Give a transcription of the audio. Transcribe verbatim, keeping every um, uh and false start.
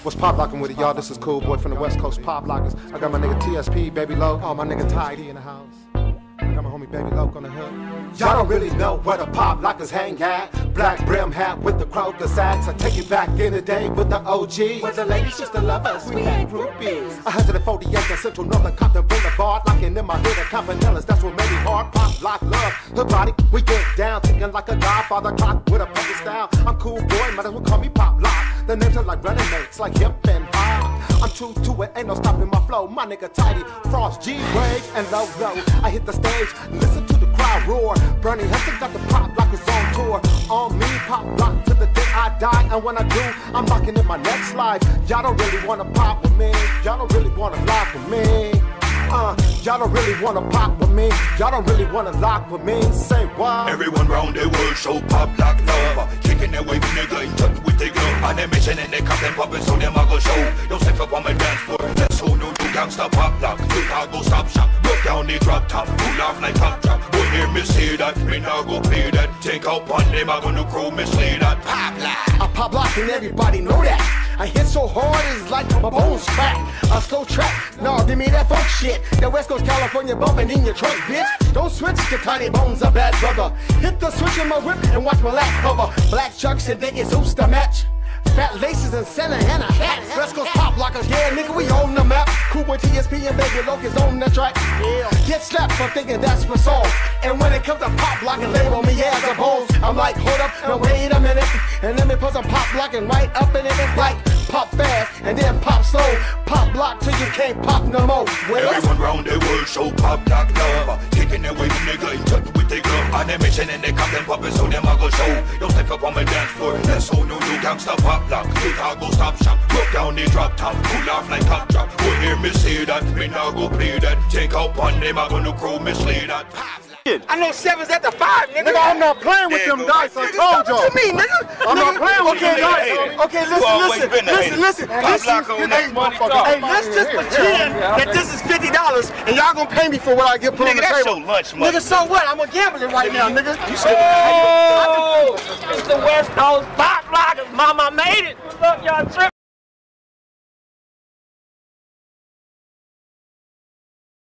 What's pop locking with it, y'all? This is Kool Boy from the West Coast Pop Lockers. I got my nigga T S P, Baby Loc. Oh, my nigga Tidy in the house. I got my homie Baby Loc on the hook. Y'all don't really know where the pop lockers hang at. Black brim hat with the Kroger sacks. I take it back in the day with the O G. Where the ladies used to love us, we had groupies. one forty-eight and Central Northern Compton Boulevard. Locking in my head at Campanellas, that's what made me hard. Pop, lock, love, the body, we get down. Thinking like a godfather clock with a puppy style. I'm Kool Boy, might as well call me Pop Lock. The names are like running mates, like hip and hop. I'm true to it, ain't no stopping my flow. My nigga Tidy, Frost, G-Wave, and Low Low. I hit the stage, listen to the crowd roar. Bernie Hester got the pop lockers on tour. On me, pop lock to the day I die. And when I do, I'm locking in my next life. Y'all don't really wanna pop with me. Y'all don't really wanna lock with me. Uh, y'all don't really wanna pop with me. Y'all don't really wanna lock with me. Say what? Everyone round the world show pop lock love. Kicking their wave nigga in touch with the glove. And they mission and they come and poppin' so them I go show. Don't step up on my dance floor. That's who know you gangsta pop lock. Chicago stop shop. Broke down the drop top. Pull off like top drop. Won't hear me say that. Me now go play that. Take out on them I gonna crow me slay that. Pop lock. I pop lock and everybody know that. I hit so hard it's like my bones crack. A slow track, no, give me that funk shit. The West Coast California bumping in your trunk, bitch. Don't switch to Tiny Bones, a bad brother. Hit the switch in my whip and watch my lap cover. Black chucks and they is oops to match. Fat laces and Santa and a hat. West Coast Pop Lockers, yeah, nigga, we on the map. Kool Boy, T S P, and Baby Loc is on the track. Yeah. Get slapped for thinking that's my song. And when it comes to pop locking, label me as a bones. I'm like, hold up, now wait a minute. And let me put some pop locking right up in it. It's like pop fast and then pop slow. Pop lock till you can't pop no more. Well, everyone round the world show pop lock love. Kicking their wave nigga in touch with the glove. And they mission and they come and poppin' so them I go show. Don't step up on my dance floor. That's who know you gangsta pop lock. Chicago stop shop. Broke down the drop top. Pull off like top drop. Won't hear me say that. Me now go play that. Take out on them I gonna crow me slay that. I know seven's at the five, nigga. Nigga, I'm not playing with them dice, I told y'all. What you mean, nigga? I'm not playing with okay, them dice. dice. Okay, listen, listen, listen, listen. Hey, let's just pretend that this is fifty dollars and y'all gonna pay me for what I get put on the table. Nigga, that's your lunch money. Nigga, so what? I'm gonna gamble it right now, nigga. You still Oh, it's the West Coast Pop Lockers. Mama made it. Look, y'all tripping.